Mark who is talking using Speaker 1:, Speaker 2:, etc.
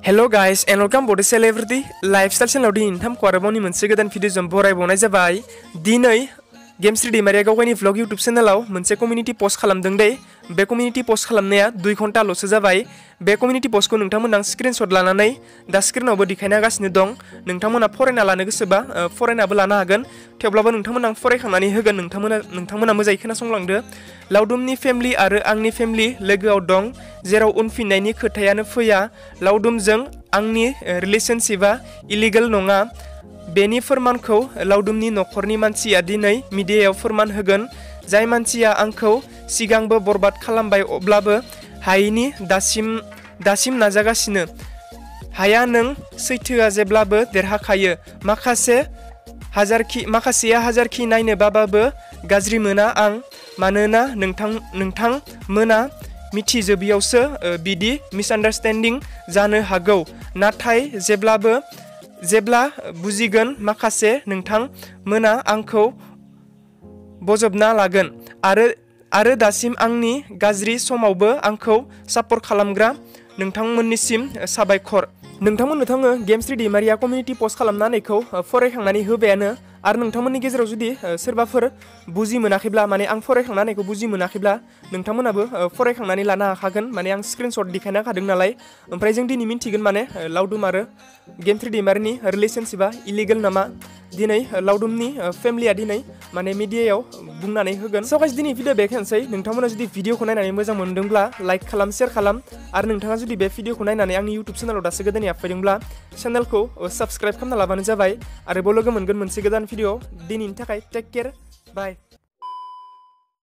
Speaker 1: Hello guys and welcome to Celebrity Lifestyle channel di intam kwaraboni मोनसे गोदान video जों बरायबावनाय जाबाय। दिनै गेम्स दैमारिया गावनि vlog YouTube चेनेलाव मोनसे कम्युनिटी पोस्ट खालामदों दे। बे कम्युनिटी पोस्ट खालामनाया 2 घन्टाल'सो जाबाय। बे कम्युनिटी पोस्टखौ नोंथांमोना स्क्रिनशट लानानै दा स्क्रिनावबो दिखायना गासिनो दं। नोंथांमोना फरायना लानो गोसोबा फरायनाबो लानो हागोन। थेवब्लाबो नोंथांमोना फरायखांनानै होगोन। नोंथांमोना मोजाङै खोनासंलांदो। लावदुमनि फेमिलि आरो आंनि फेमिलि लोगोआव दं, जेराव उनफिननायनि खोथायानो फैया। लावदुमजों आंनि रिलेशनशिपआ इलिगेल नङा। बेनि फोरमानखौ लावदुमनि नखरनि मानसिया दिनै मिडियायाव फोरमान होगोन। जाय मानसिया आंखौ सिगांबो बरबाद खालामबाय अब्लाबो हायैनि दासिम नाजागासिनो। हाया नों सैथोआ जेब्लाबो देरहाखायो। माखासेया हाजारखि नायनो बाबाबो गाज्रि मोना आं, मानोना नोंथां मोना मिथिजोबियावसो बिदि मिसआन्डारस्टेन्डिं जानो हागौ। नाथाय जेब्ला बुजिगोन माखासे नोंथां मोना आंखौ बजबना लागोन आरो दासिम आंनि गाज्रि समावबो आंखौ सापर्ट खालामग्रा नोंथांमोननिसिम साबायखर। नोंथांमोननो थाङो गेम्स दैमारिया कम्युनिटी पोस्ट खालामनानैखौ फरायखांनानै होबायानो। आरो नोंथांमोननि गेजेराव जुदि सोरबाफोर बुजि मोनाखैब्ला माने आं फरायखांनानैखौ बुजि मोनाखैब्ला नोंथांमोनाबो फरायखांनानै लानो हाखागोन। माने आं स्क्रिनशट दिखायना होखादों नालाय। ओमफ्राय जों दिनै मिन्थिगोन माने लावदुम आरो गेम्स दैमारिनि रिलेशनशिपआ इलिगेल नामा। दिनै लावदुमनि फेमिलिया दिनै माने मिडियायाव बुंनानै होगोन। स' गाइस दिनै भिडिअ बेखेनोसै। नोंथांमोना जुदि भिडिअखौ नायनानै मोजां मोनदोंब्ला लाइक खालाम, शेयार खालाम। आरो नोंथाङा जुदि बे भिडिअखौ नायनानै आंनि YouTube चेनेलाव दासो गोदानै हाबफैदोंब्ला चेनेलखौ साबस्क्राइब खालामना लाबानो जाबाय। आरोबाव लोगो मोनगोन मोनसे गोदान भिडिअ। दिनैनि थाखाय टेक केयार, बाय।